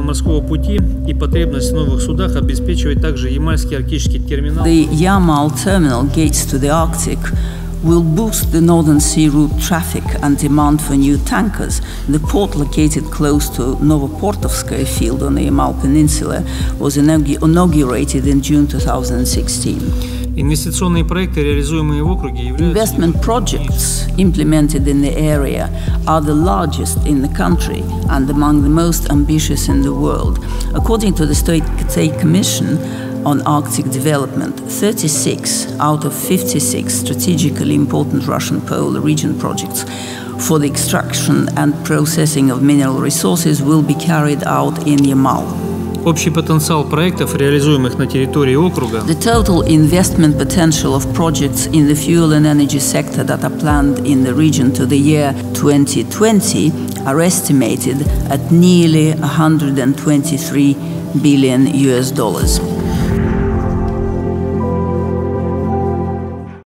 морского пути и потребность в новых судах обеспечивает также Ямальский арктический терминал. The Yamal terminal gates to the Arctic will boost the Northern Sea route traffic and demand for new tankers. The port, located close to Novoportovskaya field on the Yamal Peninsula, was inaugurated in June 2016. Инвестиционные проекты, реализуемые в округе, являются... Investment projects implemented in the area are the largest in the country and among the most ambitious in the world. According to the State Commission on Arctic Development, 36 out of 56 strategically important Russian polar region projects for the extraction and processing of mineral resources will be carried out in Yamal. Общий потенциал проектов, реализуемых на территории округа, The total investment potential of projects in the fuel and energy sector that are planned in the region to the year 2020 are estimated at nearly $123 billion.